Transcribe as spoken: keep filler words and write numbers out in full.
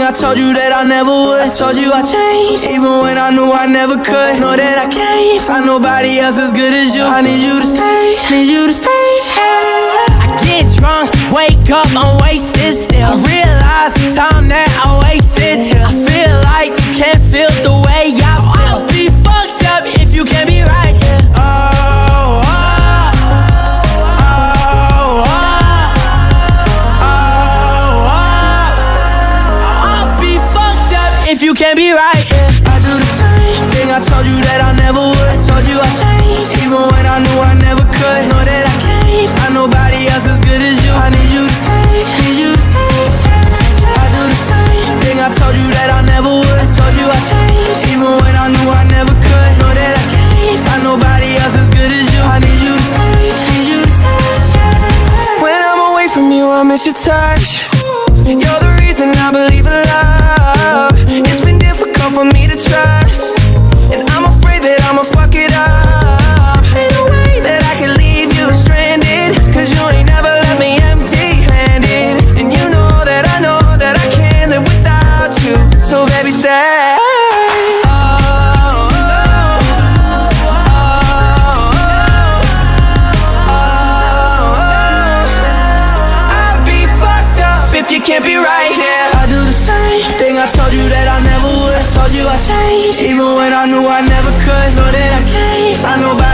I told you that I never would. I told you I changed, even when I knew I never could. Know that I can't find nobody else as good as you. I need you to stay, need you to stay. I get drunk, wake up, I'm wasted still. I realize the time that I wasted here. I feel like you can't feel the way I feel. I'll be fucked up if you can't be right here. Oh, oh, oh, oh, oh, oh. I'll be fucked up if you can't be right here. I do the same thing I told you that I never would. I told you I changed, even when I knew I never could. Know that I can't find nobody else as good as you. I need you to stay, need you to stay. I do the same thing I told you that I never would. I told you I changed, even when I knew I never could. Know that I can't find nobody else as good as you. I need you to stay, need you to stay. When I'm away from you, I miss your touch. You're the reason I believe in love. It's been difficult for me to trust, and I'm afraid that I'ma fuck it up. Ain't no way that I can leave you stranded, cause you ain't never left me empty-handed. And you know that I know that I can't live without you. So baby, stay. You can't be right here. I do the same thing I told you that I never would. I told you I changed, even when I knew I never could. Know that I can't find nobody